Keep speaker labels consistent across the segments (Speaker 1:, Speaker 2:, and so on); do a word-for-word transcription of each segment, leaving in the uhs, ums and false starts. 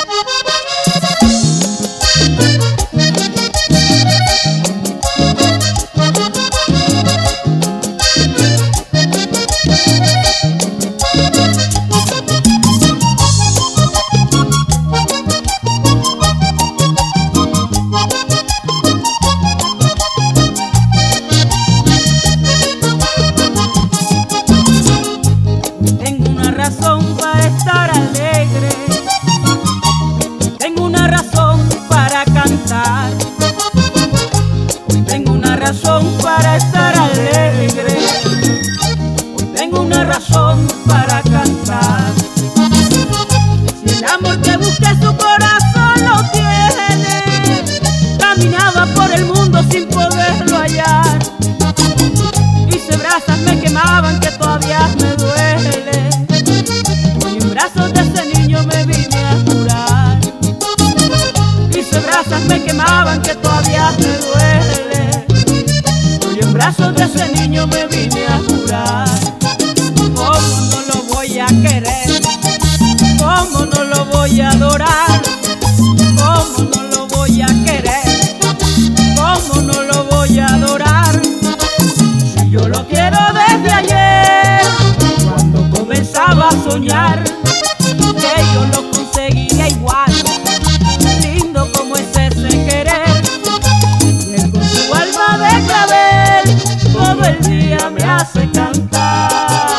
Speaker 1: Para estar alegre, hoy tengo una razón para cantar. Si el amor que busqué su corazón lo tiene, caminaba por el mundo sin poderlo hallar. Hice brasas me quemaban que todavía me duele, hoy en brazos de ese niño me vine a curar. Hice brasas me quemaban que todavía me duele, en brazos de ese niño me vine a curar. ¿Cómo no lo voy a querer? ¿Cómo no lo voy a adorar? ¿Cómo no lo voy a querer? ¿Cómo no lo voy a adorar? Si yo lo quiero desde ayer, cuando comenzaba a soñar que yo lo conseguiría igual, lindo como es ese querer. Él con su alma de clavel todo el día me hace cantar.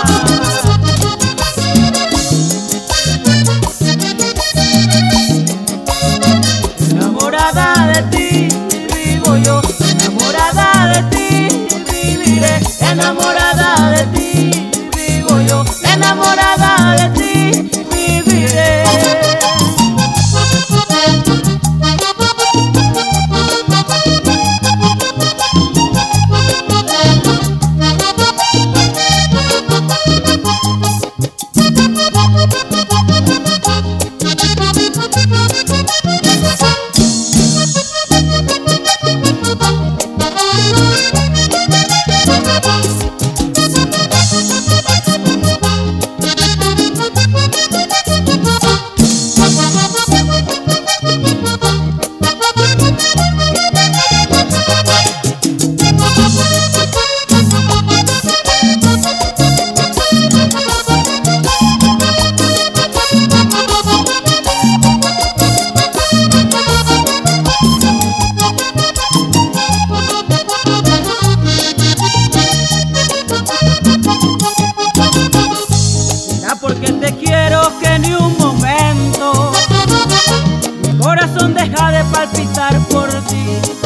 Speaker 1: Enamorada de ti vivo yo, enamorada de ti viviré, enamorada de ti vivo yo, enamorada de ti viviré. Porque te quiero que ni un momento mi corazón deja de palpitar por ti.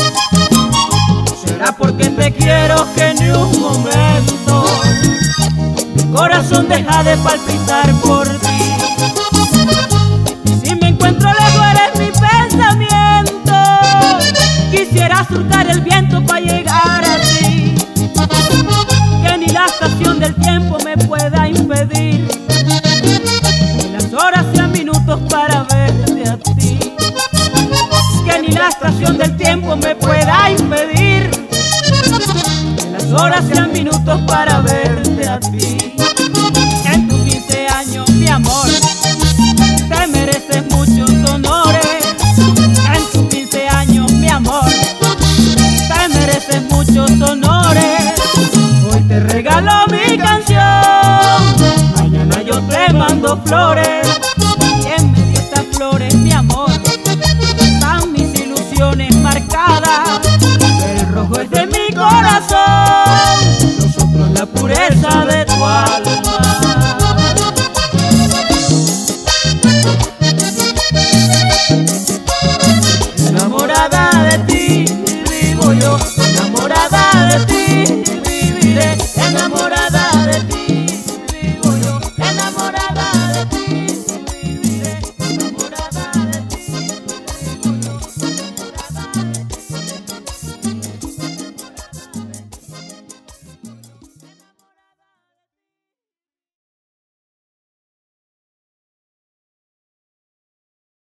Speaker 1: Será porque te quiero que ni un momento mi corazón deja de palpitar por ti. Si me encuentro lejos eres mi pensamiento, quisiera surcar el viento para llegar a ti, que ni la estación del tiempo me pueda impedir, horas sean minutos para verte a ti, que ni la estación del tiempo me pueda impedir, que las horas sean minutos para verte a ti. En tus quince años, mi amor, te mereces muchos honores. En tus quince años, mi amor, te mereces muchos honores. Hoy te regalo mi canción, mañana yo te mando flores.